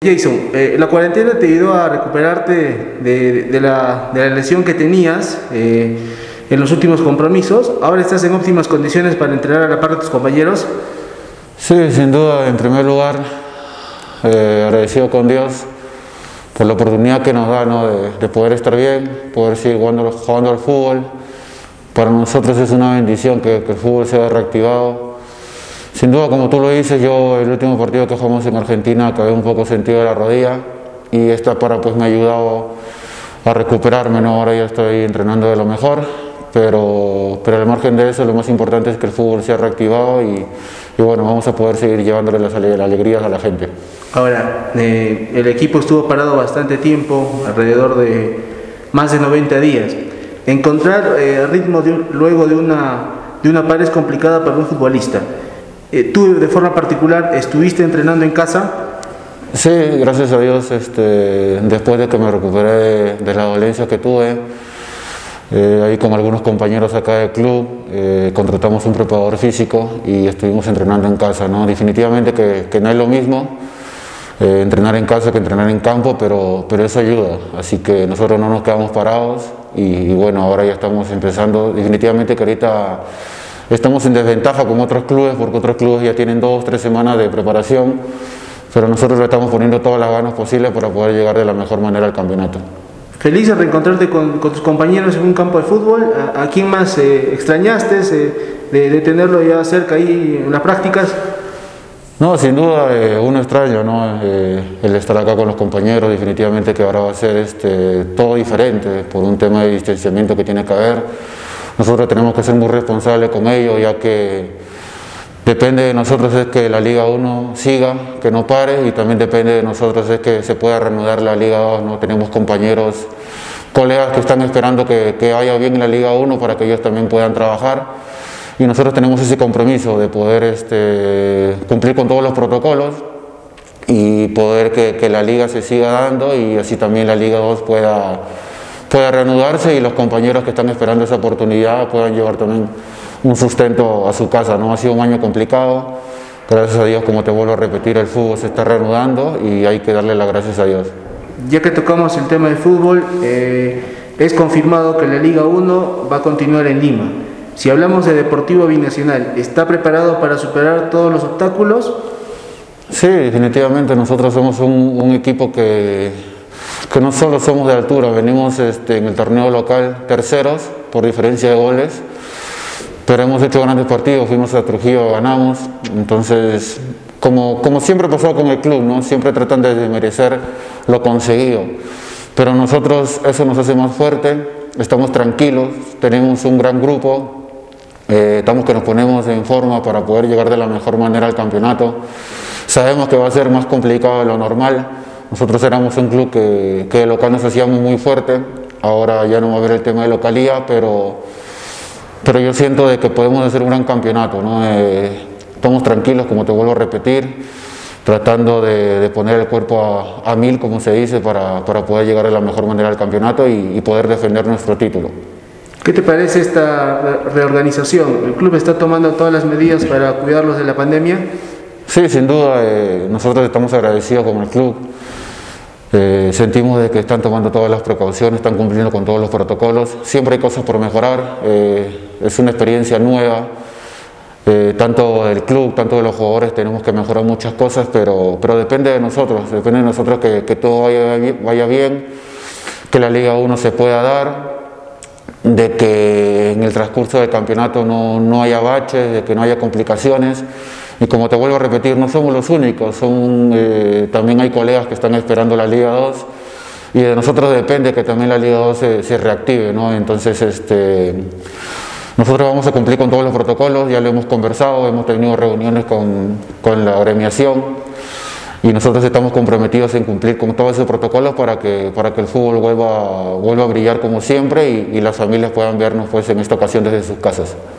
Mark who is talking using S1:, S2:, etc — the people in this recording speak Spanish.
S1: Jason, la cuarentena te ayudó a recuperarte de la lesión que tenías en los últimos compromisos. Ahora estás en óptimas condiciones para entrenar a la par de tus compañeros.
S2: Sí, sin duda, en primer lugar, agradecido con Dios por la oportunidad que nos da, ¿no? de poder estar bien, poder seguir jugando al fútbol. Para nosotros es una bendición que el fútbol sea reactivado. Sin duda, como tú lo dices, yo el último partido que jugamos en Argentina acabé un poco sentido de la rodilla y esta para pues me ha ayudado a recuperarme, ¿no? Ahora ya estoy entrenando de lo mejor, pero al margen de eso lo más importante es que el fútbol sea reactivado y bueno, vamos a poder seguir llevándole las alegrías a la gente.
S1: Ahora, el equipo estuvo parado bastante tiempo, alrededor de más de 90 días. Encontrar ritmo luego de una par es complicada para un futbolista. ¿Tú de forma particular estuviste entrenando en casa?
S2: Sí, gracias a Dios, después de que me recuperé de la dolencia que tuve, ahí con algunos compañeros acá del club, contratamos un preparador físico y estuvimos entrenando en casa, ¿no? Definitivamente que no es lo mismo entrenar en casa que entrenar en campo, pero eso ayuda, así que nosotros no nos quedamos parados y bueno, ahora ya estamos empezando. Definitivamente que ahorita estamos en desventaja con otros clubes porque otros clubes ya tienen 2 o 3 semanas de preparación, pero nosotros le estamos poniendo todas las ganas posibles para poder llegar de la mejor manera al campeonato.
S1: Feliz de reencontrarte con tus compañeros en un campo de fútbol. ¿A quién más extrañaste de tenerlo ya cerca ahí en las prácticas?
S2: No, sin duda uno extraño, ¿no? El estar acá con los compañeros, definitivamente que ahora va a ser todo diferente por un tema de distanciamiento que tiene que haber. Nosotros tenemos que ser muy responsables con ellos, ya que depende de nosotros es que la Liga 1 siga, que no pare, y también depende de nosotros es que se pueda reanudar la Liga 2, ¿no? Tenemos compañeros, colegas que están esperando que vaya bien en la Liga 1 para que ellos también puedan trabajar, y nosotros tenemos ese compromiso de poder cumplir con todos los protocolos y poder que la Liga se siga dando y así también la Liga 2 pueda reanudarse y los compañeros que están esperando esa oportunidad puedan llevar también un sustento a su casa, ¿no? Ha sido un año complicado, gracias a Dios, como te vuelvo a repetir, el fútbol se está reanudando y hay que darle las gracias a Dios.
S1: Ya que tocamos el tema del fútbol, es confirmado que la Liga 1 va a continuar en Lima. Si hablamos de Deportivo Binacional, ¿está preparado para superar todos los obstáculos?
S2: Sí, definitivamente nosotros somos un equipo que no solo somos de altura, venimos en el torneo local terceros por diferencia de goles, pero hemos hecho grandes partidos, fuimos a Trujillo, ganamos, entonces como siempre pasó con el club, ¿no? Siempre tratan de desmerecer lo conseguido, pero nosotros eso nos hace más fuerte, estamos tranquilos, tenemos un gran grupo, estamos que nos ponemos en forma para poder llegar de la mejor manera al campeonato, sabemos que va a ser más complicado de lo normal. Nosotros éramos un club que de local nos hacíamos muy fuerte, ahora ya no va a haber el tema de localía, pero yo siento de que podemos hacer un gran campeonato, ¿no? Estamos tranquilos, como te vuelvo a repetir, tratando de poner el cuerpo a 1000, como se dice, para poder llegar de la mejor manera al campeonato y poder defender nuestro título.
S1: ¿Qué te parece esta reorganización? ¿El club está tomando todas las medidas para cuidarlos de la pandemia?
S2: Sí, sin duda, nosotros estamos agradecidos con el club. Sentimos de que están tomando todas las precauciones, están cumpliendo con todos los protocolos. Siempre hay cosas por mejorar, es una experiencia nueva, tanto del club, tanto de los jugadores, tenemos que mejorar muchas cosas, pero depende de nosotros que todo vaya bien, que la Liga 1 se pueda dar, de que en el transcurso del campeonato no haya baches, de que no haya complicaciones. Y como te vuelvo a repetir, no somos los únicos, también hay colegas que están esperando la Liga 2 y de nosotros depende que también la Liga 2 se reactive, ¿no? Entonces nosotros vamos a cumplir con todos los protocolos, ya lo hemos conversado, hemos tenido reuniones con la agremiación y nosotros estamos comprometidos en cumplir con todos esos protocolos para que el fútbol vuelva a brillar como siempre y las familias puedan vernos pues, en esta ocasión desde sus casas.